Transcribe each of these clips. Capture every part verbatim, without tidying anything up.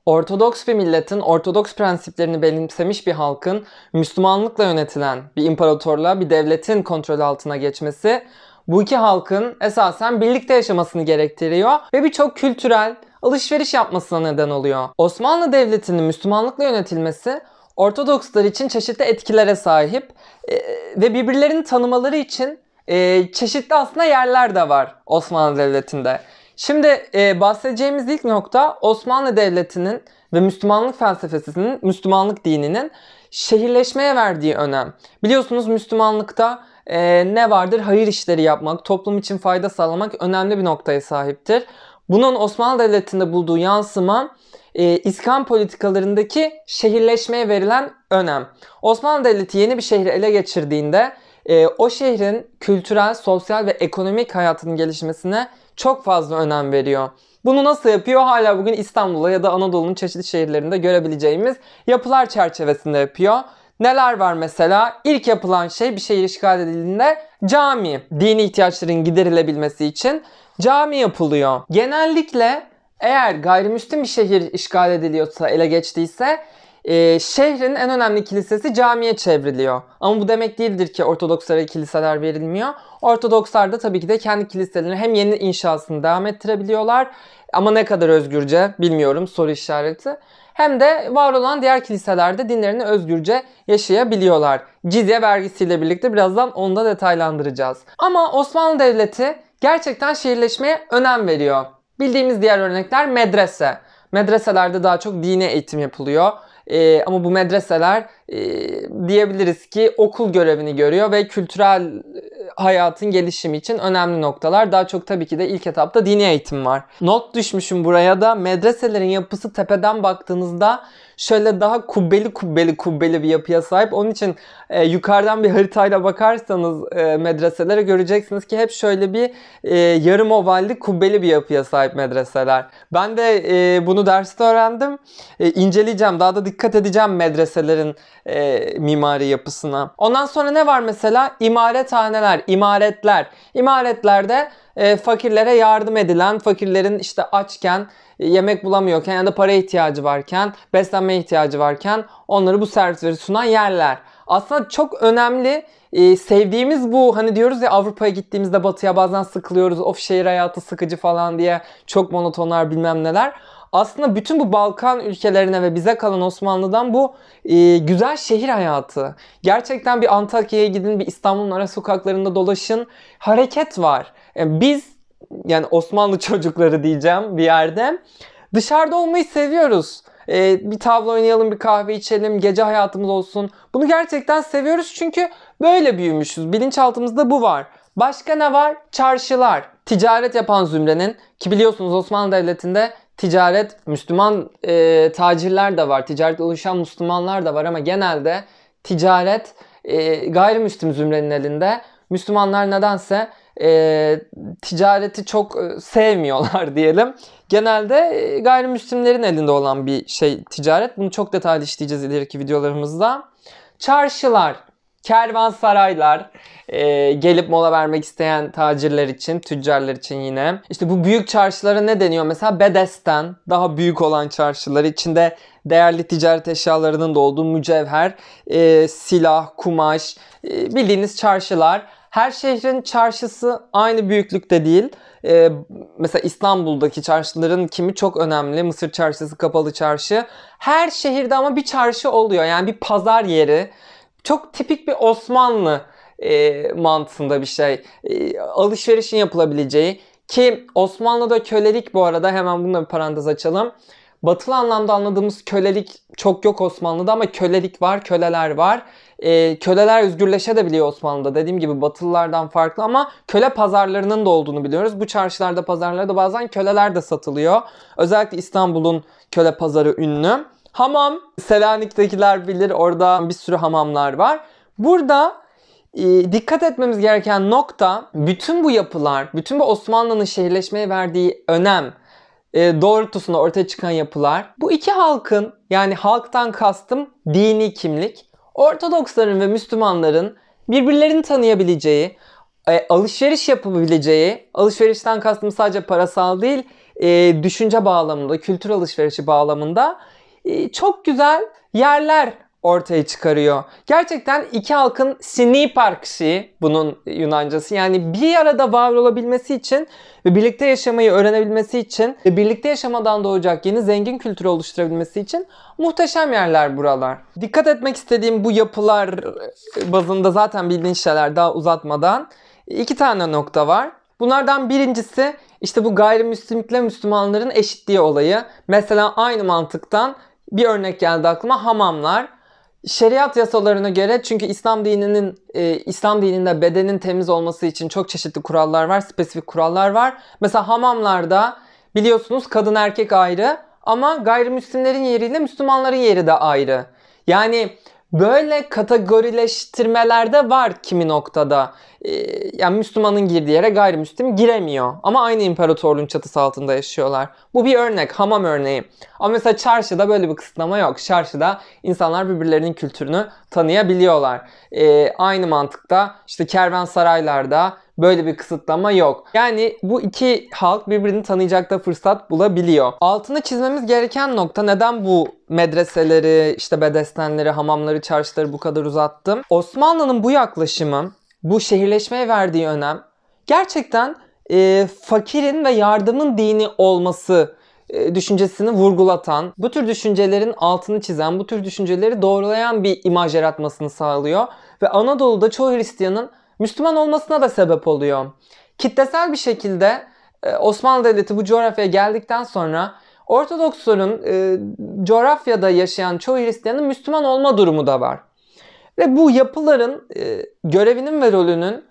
Ortodoks bir milletin, Ortodoks prensiplerini benimsemiş bir halkın Müslümanlıkla yönetilen bir imparatorluğa, bir devletin kontrolü altına geçmesi bu iki halkın esasen birlikte yaşamasını gerektiriyor ve birçok kültürel alışveriş yapmasına neden oluyor. Osmanlı Devleti'nin Müslümanlıkla yönetilmesi Ortodokslar için çeşitli etkilere sahip e, ve birbirlerini tanımaları için e, çeşitli aslında yerler de var Osmanlı Devleti'nde. Şimdi e, bahsedeceğimiz ilk nokta Osmanlı Devleti'nin ve Müslümanlık felsefesinin, Müslümanlık dininin şehirleşmeye verdiği önem. Biliyorsunuz Müslümanlıkta e, ne vardır? Hayır işleri yapmak, toplum için fayda sağlamak önemli bir noktaya sahiptir. Bunun Osmanlı Devleti'nde bulduğu yansıma e, İskan politikalarındaki şehirleşmeye verilen önem. Osmanlı Devleti yeni bir şehri ele geçirdiğinde e, o şehrin kültürel, sosyal ve ekonomik hayatının gelişmesine çok fazla önem veriyor. Bunu nasıl yapıyor? Hala bugün İstanbul'da ya da Anadolu'nun çeşitli şehirlerinde görebileceğimiz yapılar çerçevesinde yapıyor. Neler var mesela? İlk yapılan şey bir şehir işgal edildiğinde cami. Dini ihtiyaçların giderilebilmesi için cami yapılıyor. Genellikle eğer gayrimüslim bir şehir işgal ediliyorsa, ele geçtiyse e, şehrin en önemli kilisesi camiye çevriliyor. Ama bu demek değildir ki Ortodokslara kiliseler verilmiyor. Ortodokslar da tabii ki de kendi kiliselerini hem yeni inşasını devam ettirebiliyorlar. Ama ne kadar özgürce bilmiyorum, soru işareti. Hem de var olan diğer kiliselerde dinlerini özgürce yaşayabiliyorlar. Cizye vergisiyle birlikte birazdan onu da detaylandıracağız. Ama Osmanlı Devleti gerçekten şehirleşmeye önem veriyor. Bildiğimiz diğer örnekler medrese. Medreselerde daha çok dini eğitim yapılıyor. Ee, ama bu medreseler e, diyebiliriz ki okul görevini görüyor ve kültürel hayatın gelişimi için önemli noktalar. Daha çok tabii ki de ilk etapta dini eğitim var. Not düşmüşüm buraya da, medreselerin yapısı tepeden baktığınızda şöyle daha kubbeli kubbeli kubbeli bir yapıya sahip. Onun için e, yukarıdan bir haritayla bakarsanız e, medreselere göreceksiniz ki hep şöyle bir e, yarım ovalli kubbeli bir yapıya sahip medreseler. Ben de e, bunu derste öğrendim. E, inceleyeceğim, daha da dikkat edeceğim medreselerin e, mimari yapısına. Ondan sonra ne var mesela? İmarethaneler, imaretler. İmaretlerde e, fakirlere yardım edilen, fakirlerin işte açken, yemek bulamıyorken ya da para ihtiyacı varken, beslenme ihtiyacı varken onları bu servisleri sunan yerler. Aslında çok önemli, e, sevdiğimiz bu, hani diyoruz ya Avrupa'ya gittiğimizde batıya bazen sıkılıyoruz, of şehir hayatı sıkıcı falan diye, çok monotonlar bilmem neler. Aslında bütün bu Balkan ülkelerine ve bize kalan Osmanlı'dan bu e, güzel şehir hayatı. Gerçekten bir Antakya'ya gidin, bir İstanbul'un ara sokaklarında dolaşın. Hareket var. Yani biz, yani Osmanlı çocukları diyeceğim bir yerde, dışarıda olmayı seviyoruz. Ee, bir tavla oynayalım, bir kahve içelim, gece hayatımız olsun. Bunu gerçekten seviyoruz çünkü böyle büyümüşüz. Bilinçaltımızda bu var. Başka ne var? Çarşılar. Ticaret yapan zümrenin, ki biliyorsunuz Osmanlı Devleti'nde ticaret, Müslüman e, tacirler de var. Ticaretle uğraşan Müslümanlar da var ama genelde ticaret e, gayrimüslim zümrenin elinde. Müslümanlar nedense e, ticareti çok e, sevmiyorlar diyelim. Genelde e, gayrimüslimlerin elinde olan bir şey ticaret. Bunu çok detaylı işleyeceğiz ileriki videolarımızda. Çarşılar, kervansaraylar, e, gelip mola vermek isteyen tacirler için, tüccarlar için yine. İşte bu büyük çarşılara ne deniyor? Mesela bedesten, daha büyük olan çarşılar, içinde değerli ticaret eşyalarının da olduğu mücevher, e, silah, kumaş, e, bildiğiniz çarşılar. Her şehrin çarşısı aynı büyüklükte değil. Ee, mesela İstanbul'daki çarşıların kimi çok önemli. Mısır Çarşısı, Kapalı Çarşı. Her şehirde ama bir çarşı oluyor. Yani bir pazar yeri. Çok tipik bir Osmanlı e, mantığında bir şey. E, alışverişin yapılabileceği. Ki Osmanlı'da kölelik, bu arada hemen bununla bir parantez açalım. Batılı anlamda anladığımız kölelik çok yok Osmanlı'da ama kölelik var, köleler var. E, köleler özgürleşebiliyor Osmanlı'da. Dediğim gibi Batılılardan farklı ama köle pazarlarının da olduğunu biliyoruz. Bu çarşılarda, pazarlarda bazen köleler de satılıyor. Özellikle İstanbul'un köle pazarı ünlü. Hamam, Selanik'tekiler bilir, orada bir sürü hamamlar var. Burada e, dikkat etmemiz gereken nokta, bütün bu yapılar, bütün bu Osmanlı'nın şehirleşmeye verdiği önem e, doğrultusunda ortaya çıkan yapılar, bu iki halkın, yani halktan kastım dini kimlik, Ortodoksların ve Müslümanların birbirlerini tanıyabileceği, e, alışveriş yapabileceği, alışverişten kastım sadece parasal değil, e, düşünce bağlamında, kültür alışverişi bağlamında e, çok güzel yerler ortaya çıkarıyor. Gerçekten iki halkın siniparksi, bunun Yunancası, yani bir arada var olabilmesi için ve birlikte yaşamayı öğrenebilmesi için ve birlikte yaşamadan doğacak yeni zengin kültürü oluşturabilmesi için muhteşem yerler buralar. Dikkat etmek istediğim bu yapılar bazında zaten bildiğin şeyler, daha uzatmadan iki tane nokta var. Bunlardan birincisi işte bu gayrimüslimlikle Müslümanların eşitliği olayı. Mesela aynı mantıktan bir örnek geldi aklıma: hamamlar. Şeriat yasalarına göre, çünkü İslam dininin e, İslam dininde bedenin temiz olması için çok çeşitli kurallar var, spesifik kurallar var. Mesela hamamlarda biliyorsunuz kadın erkek ayrı ama gayrimüslimlerin yeriyle Müslümanların yeri de ayrı. Yani böyle kategorileştirmeler de var kimi noktada. Ee, yani Müslümanın girdiği yere gayrimüslim giremiyor. Ama aynı imparatorluğun çatısı altında yaşıyorlar. Bu bir örnek, hamam örneği. Ama mesela çarşıda böyle bir kısıtlama yok. Çarşıda insanlar birbirlerinin kültürünü tanıyabiliyorlar. Ee, aynı mantıkta işte kervansaraylarda böyle bir kısıtlama yok. Yani bu iki halk birbirini tanıyacak da fırsat bulabiliyor. Altını çizmemiz gereken nokta, neden bu medreseleri, işte bedestenleri, hamamları, çarşıları bu kadar uzattım? Osmanlı'nın bu yaklaşımı, bu şehirleşmeye verdiği önem gerçekten e, fakirin ve yardımın dini olması e, düşüncesini vurgulatan, bu tür düşüncelerin altını çizen, bu tür düşünceleri doğrulayan bir imaj yaratmasını sağlıyor. Ve Anadolu'da çoğu Hristiyanın Müslüman olmasına da sebep oluyor. Kitlesel bir şekilde e, Osmanlı Devleti bu coğrafyaya geldikten sonra Ortodoksların e, coğrafyada yaşayan çoğu Hristiyanın Müslüman olma durumu da var. Ve bu yapıların e, görevinin ve rolünün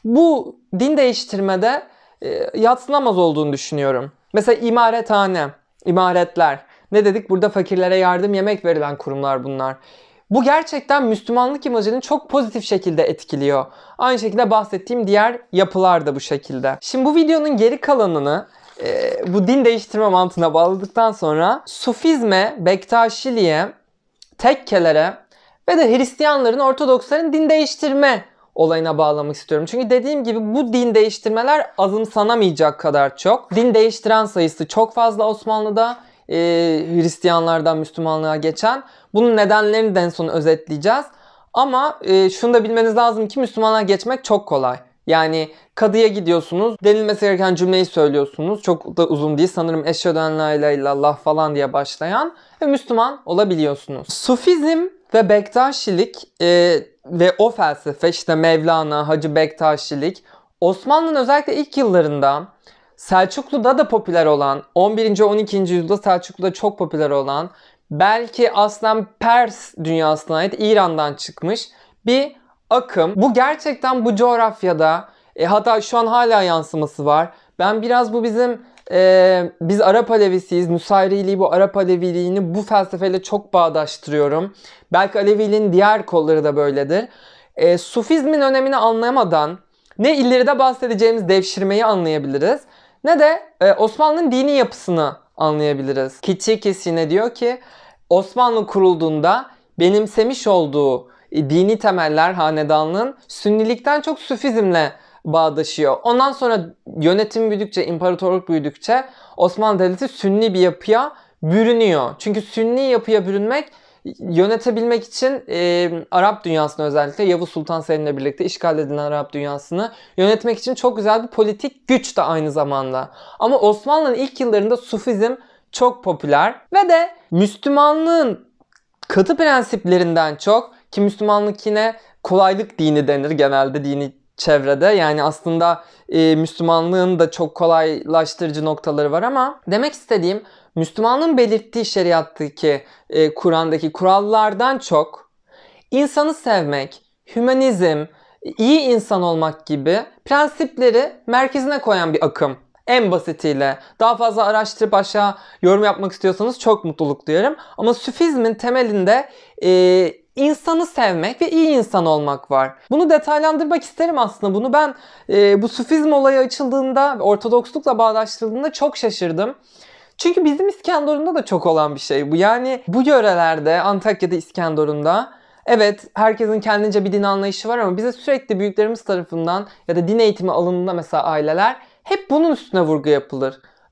bu din değiştirmede e, yadsınamaz olduğunu düşünüyorum. Mesela imarethane, imaretler. Ne dedik? Burada fakirlere yardım, yemek verilen kurumlar bunlar. Bu gerçekten Müslümanlık imajını çok pozitif şekilde etkiliyor. Aynı şekilde bahsettiğim diğer yapılar da bu şekilde. Şimdi bu videonun geri kalanını e, bu din değiştirme mantığına bağladıktan sonra Sufizme, Bektaşiliğe, tekkelere ve de Hristiyanların, Ortodoksların din değiştirme olayına bağlamak istiyorum. Çünkü dediğim gibi bu din değiştirmeler azımsanamayacak kadar çok. Din değiştiren sayısı çok fazla Osmanlı'da. E, Hristiyanlardan Müslümanlığa geçen. Bunun nedenlerini de en son özetleyeceğiz. Ama e, şunu da bilmeniz lazım ki Müslümanlığa geçmek çok kolay. Yani kadıya gidiyorsunuz, denilmesi gereken cümleyi söylüyorsunuz. Çok da uzun değil, sanırım eşhedü en la ilahe illallah falan diye başlayan ve Müslüman olabiliyorsunuz. Sufizm ve Bektaşilik e, ve o felsefe, işte Mevlana, Hacı Bektaşilik, Osmanlı'nın özellikle ilk yıllarında Selçuklu'da da popüler olan, on birinci on ikinci yüzyılda Selçuklu'da çok popüler olan, belki aslen Pers dünyasına ait, İran'dan çıkmış bir akım. Bu gerçekten bu coğrafyada e, hatta şu an hala yansıması var. Ben biraz bu bizim e, biz Arap Alevisiyiz. Nusayriliği, bu Arap Aleviliğini bu felsefeyle çok bağdaştırıyorum. Belki Aleviliğin diğer kolları da böyledir. E, Sufizmin önemini anlayamadan ne ileride bahsedeceğimiz devşirmeyi anlayabiliriz, ne de e, Osmanlı'nın dini yapısını anlayabiliriz. Kitçekis yine diyor ki Osmanlı kurulduğunda benimsemiş olduğu e, dini temeller hanedanlığın Sünnilikten çok Sufizmle bağdaşıyor. Ondan sonra yönetim büyüdükçe, imparatorluk büyüdükçe Osmanlı Devleti Sünni bir yapıya bürünüyor. Çünkü Sünni yapıya bürünmek, yönetebilmek için e, Arap dünyasını, özellikle Yavuz Sultan Selim'le birlikte işgal edilen Arap dünyasını yönetmek için çok güzel bir politik güç de aynı zamanda. Ama Osmanlı'nın ilk yıllarında Sufizm çok popüler ve de Müslümanlığın katı prensiplerinden çok, ki Müslümanlık yine kolaylık dini denir genelde dini çevrede. Yani aslında e, Müslümanlığın da çok kolaylaştırıcı noktaları var ama demek istediğim, Müslümanlığın belirttiği şeriattaki, e, Kur'an'daki kurallardan çok insanı sevmek, hümanizm, iyi insan olmak gibi prensipleri merkezine koyan bir akım. En basitiyle. Daha fazla araştırıp aşağı yorum yapmak istiyorsanız çok mutluluk duyarım. Ama Sufizmin temelinde e, insanı sevmek ve iyi insan olmak var. Bunu detaylandırmak isterim aslında. Bunu ben e, bu Sufizm olayı açıldığında, Ortodokslukla bağdaştırıldığında çok şaşırdım. Çünkü bizim İskenderun'da da çok olan bir şey bu. Yani bu yörelerde, Antakya'da, İskenderun'da, evet herkesin kendince bir din anlayışı var ama bize sürekli büyüklerimiz tarafından ya da din eğitimi alındığında mesela aileler hep bunun üstüne vurgu yapılır.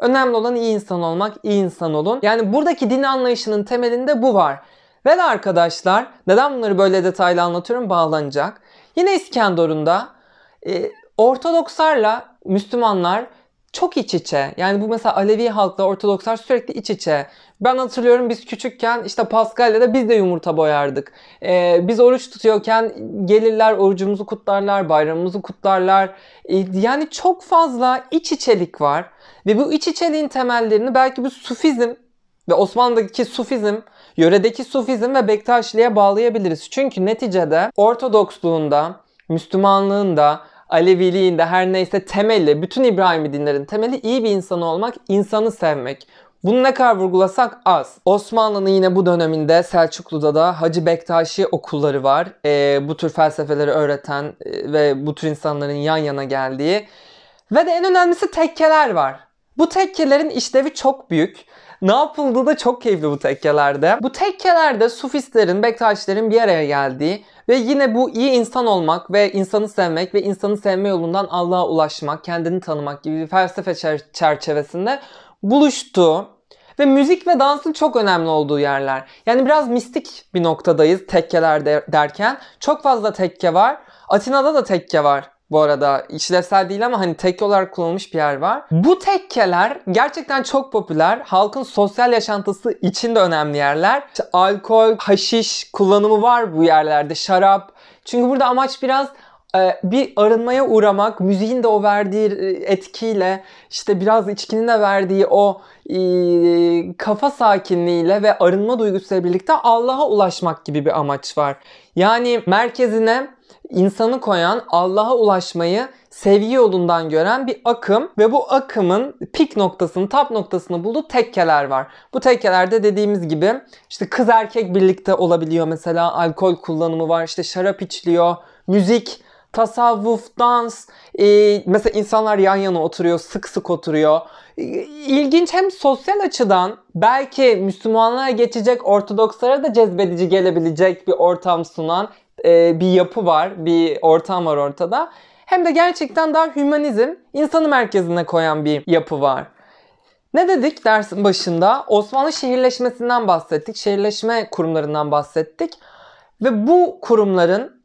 Önemli olan iyi insan olmak, iyi insan olun. Yani buradaki din anlayışının temelinde bu var. Ve de arkadaşlar, neden bunları böyle detaylı anlatıyorum? Bağlanacak. Yine İskenderun'da e, Ortodokslarla Müslümanlar çok iç içe. Yani bu mesela Alevi halkla Ortodokslar sürekli iç içe. Ben hatırlıyorum biz küçükken işte Paskalya'da biz de yumurta boyardık. Ee, biz oruç tutuyorken gelirler orucumuzu kutlarlar, bayramımızı kutlarlar. Ee, yani çok fazla iç içelik var. Ve bu iç içeliğin temellerini belki bu Sufizm ve Osmanlı'daki Sufizm, yöredeki Sufizm ve Bektaşiliğe bağlayabiliriz. Çünkü neticede Ortodoksluğunda, Müslümanlığında, Aleviliğinde her neyse temeli, bütün İbrahimi dinlerin temeli iyi bir insan olmak, insanı sevmek. Bunu ne kadar vurgulasak az. Osmanlı'nın yine bu döneminde Selçuklu'da da Hacı Bektaşi okulları var. Ee, bu tür felsefeleri öğreten e, ve bu tür insanların yan yana geldiği. Ve de en önemlisi tekkeler var. Bu tekkelerin işlevi çok büyük. Ne yapıldığı da çok keyifli bu tekkelerde. Bu tekkelerde Sufistlerin, Bektaşilerin bir araya geldiği ve yine bu iyi insan olmak ve insanı sevmek ve insanı sevme yolundan Allah'a ulaşmak, kendini tanımak gibi bir felsefe çerçevesinde buluştuğu ve müzik ve dansın çok önemli olduğu yerler. Yani biraz mistik bir noktadayız tekkeler derken. Çok fazla tekke var. Atina'da da tekke var. Bu arada işlevsel değil ama hani tekke olarak kullanılmış bir yer var. Bu tekkeler gerçekten çok popüler. Halkın sosyal yaşantısı için de önemli yerler. İşte alkol, haşiş kullanımı var bu yerlerde. Şarap. Çünkü burada amaç biraz e, bir arınmaya uğramak. Müziğin de o verdiği etkiyle, işte biraz içkinin de verdiği o e, kafa sakinliğiyle ve arınma duygusuyla birlikte Allah'a ulaşmak gibi bir amaç var. Yani merkezine insanı koyan, Allah'a ulaşmayı sevgi yolundan gören bir akım ve bu akımın pik noktasını, tap noktasını bulduğu tekkeler var. Bu tekkelerde dediğimiz gibi işte kız erkek birlikte olabiliyor mesela, alkol kullanımı var, işte şarap içiliyor, müzik, tasavvuf, dans, ee, mesela insanlar yan yana oturuyor, sık sık oturuyor. İlginç, hem sosyal açıdan belki Müslümanlığa geçecek Ortodokslara da cezbedici gelebilecek bir ortam sunan bir yapı var, bir ortam var ortada. Hem de gerçekten daha hümanizm, insanı merkezine koyan bir yapı var. Ne dedik dersin başında? Osmanlı şehirleşmesinden bahsettik, şehirleşme kurumlarından bahsettik. Ve bu kurumların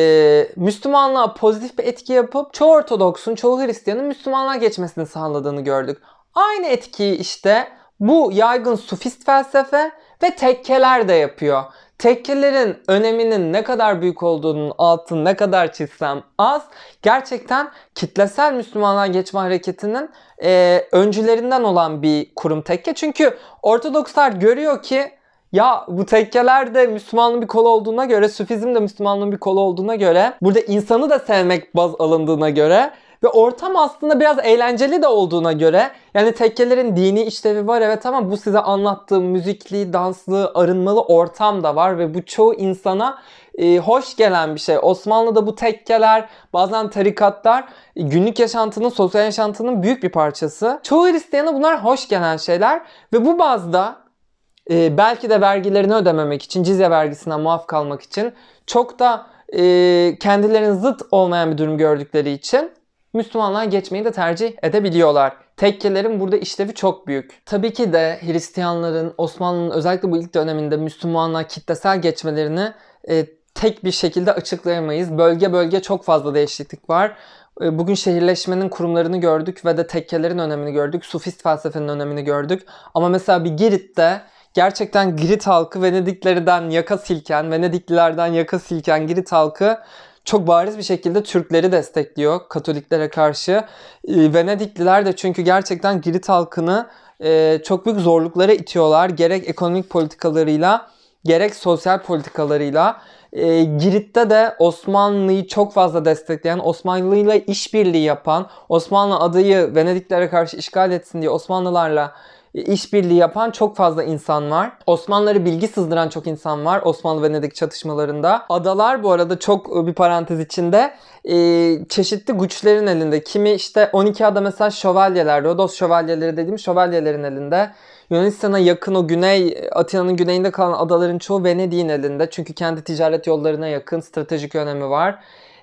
e, Müslümanlığa pozitif bir etki yapıp çoğu Ortodoks'un, çoğu Hristiyan'ın Müslümanlığa geçmesini sağladığını gördük. Aynı etkiyi işte bu yaygın Sufist felsefe ve tekkeler de yapıyor. Tekkelerin öneminin ne kadar büyük olduğunun altını ne kadar çizsem az. Gerçekten kitlesel Müslümanlığa geçme hareketinin e, öncülerinden olan bir kurum tekke. Çünkü Ortodokslar görüyor ki ya bu tekkeler de Müslümanlığın bir kolu olduğuna göre, Sufizm de Müslümanlığın bir kolu olduğuna göre, burada insanı da sevmek baz alındığına göre ve ortam aslında biraz eğlenceli de olduğuna göre, yani tekkelerin dini işlevi var evet ama bu size anlattığım müzikli, danslı, arınmalı ortam da var ve bu çoğu insana e, hoş gelen bir şey. Osmanlı'da bu tekkeler, bazen tarikatlar e, günlük yaşantının, sosyal yaşantının büyük bir parçası. Çoğu Hristiyana bunlar hoş gelen şeyler ve bu bazda Ee, belki de vergilerini ödememek için, cizye vergisinden muaf kalmak için, çok da e, kendilerinin zıt olmayan bir durum gördükleri için Müslümanlığa geçmeyi de tercih edebiliyorlar. Tekkelerin burada işlevi çok büyük. Tabii ki de Hristiyanların, Osmanlı'nın özellikle bu ilk döneminde Müslümanlığa kitlesel geçmelerini e, tek bir şekilde açıklayamayız. Bölge bölge çok fazla değişiklik var. Bugün şehirleşmenin kurumlarını gördük ve de tekkelerin önemini gördük. Sufist felsefenin önemini gördük. Ama mesela bir Girit'te gerçekten Girit halkı Venediklilerden yaka silken, Venediklilerden yaka silken Girit halkı çok bariz bir şekilde Türkleri destekliyor Katoliklere karşı. Venedikliler de çünkü gerçekten Girit halkını çok büyük zorluklara itiyorlar. Gerek ekonomik politikalarıyla, gerek sosyal politikalarıyla. E, Girit'te de Osmanlı'yı çok fazla destekleyen, Osmanlı'yla işbirliği yapan, Osmanlı adayı Venediklere karşı işgal etsin diye Osmanlılarla işbirliği yapan çok fazla insan var. Osmanlıları bilgi sızdıran çok insan var Osmanlı-Venedik çatışmalarında. Adalar bu arada çok bir parantez içinde e, çeşitli güçlerin elinde. Kimi işte on iki ada mesela şövalyeler, Rodos şövalyeleri dediğim şövalyelerin elinde. Yunanistan'a yakın o güney, Atina'nın güneyinde kalan adaların çoğu Venedik'in elinde. Çünkü kendi ticaret yollarına yakın, stratejik önemi var.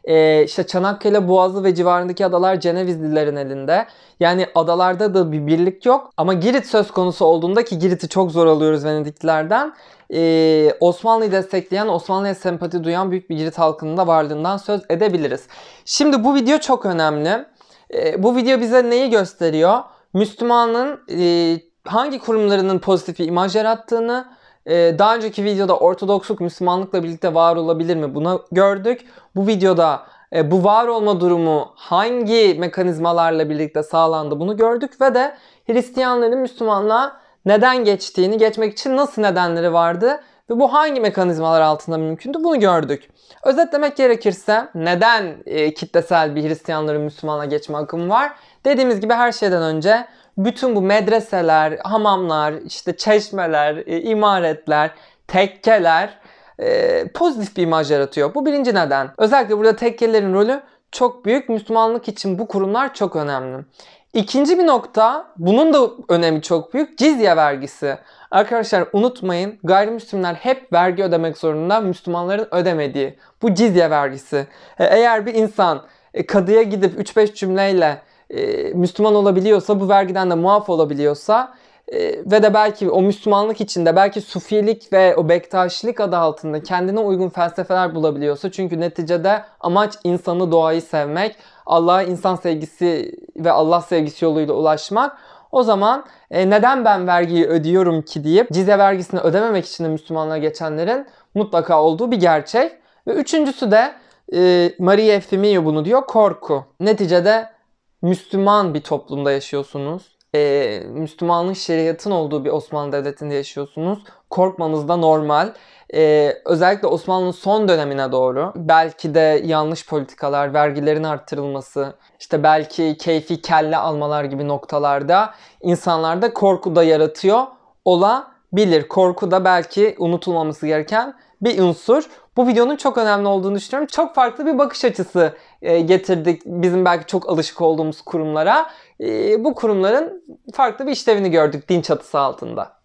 Ee, işte Çanakkale Boğazı ve civarındaki adalar Cenevizlilerin elinde. Yani adalarda da bir birlik yok. Ama Girit söz konusu olduğunda, ki Girit'i çok zor alıyoruz Venediklilerden, Ee, Osmanlı'yı destekleyen, Osmanlı'ya sempati duyan büyük bir Girit halkının da varlığından söz edebiliriz. Şimdi bu video çok önemli. Ee, bu video bize neyi gösteriyor? Müslümanlığın e, hangi kurumlarının pozitif bir imaj yarattığını, e, daha önceki videoda Ortodoksluk Müslümanlıkla birlikte var olabilir mi? Bunu gördük. Bu videoda e, bu var olma durumu hangi mekanizmalarla birlikte sağlandı, bunu gördük ve de Hristiyanların Müslümanlığa neden geçtiğini, geçmek için nasıl nedenleri vardı ve bu hangi mekanizmalar altında mümkündü, bunu gördük. Özetlemek gerekirse neden e, kitlesel bir Hristiyanların Müslümana geçme akımı var? Dediğimiz gibi her şeyden önce bütün bu medreseler, hamamlar, işte çeşmeler, e, imaretler, tekkeler e, pozitif bir imaj yaratıyor. Bu birinci neden. Özellikle burada tekkelerin rolü çok büyük. Müslümanlık için bu kurumlar çok önemli. İkinci bir nokta, bunun da önemi çok büyük, cizye vergisi. Arkadaşlar unutmayın, gayrimüslimler hep vergi ödemek zorunda, Müslümanların ödemediği. Bu cizye vergisi. Eğer bir insan kadıya gidip üç beş cümleyle Müslüman olabiliyorsa, bu vergiden de muaf olabiliyorsa ve de belki o Müslümanlık içinde belki Sufilik ve o Bektaşilik adı altında kendine uygun felsefeler bulabiliyorsa, çünkü neticede amaç insanı, doğayı sevmek, Allah'a insan sevgisi ve Allah sevgisi yoluyla ulaşmak. O zaman e, neden ben vergiyi ödüyorum ki deyip cizye vergisini ödememek için de Müslümanlığa geçenlerin mutlaka olduğu bir gerçek. Ve üçüncüsü de e, Maria Efimio bunu diyor, korku. Neticede Müslüman bir toplumda yaşıyorsunuz. Ee, Müslümanlığın, şeriatın olduğu bir Osmanlı Devleti'nde yaşıyorsunuz. Korkmanız da normal. Ee, özellikle Osmanlı'nın son dönemine doğru belki de yanlış politikalar, vergilerin arttırılması, işte belki keyfi kelle almalar gibi noktalarda insanlarda korku da yaratıyor olabilir. Korku da belki unutulmaması gereken bir unsur. Bu videonun çok önemli olduğunu düşünüyorum. Çok farklı bir bakış açısı e, getirdik bizim belki çok alışık olduğumuz kurumlara. E, bu kurumların farklı bir işlevini gördük din çatısı altında.